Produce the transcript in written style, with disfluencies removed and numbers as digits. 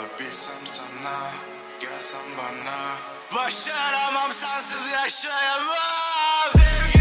Varabilsem sana, gelsen bana. Başaramam sensiz yaşayamam. Sevgi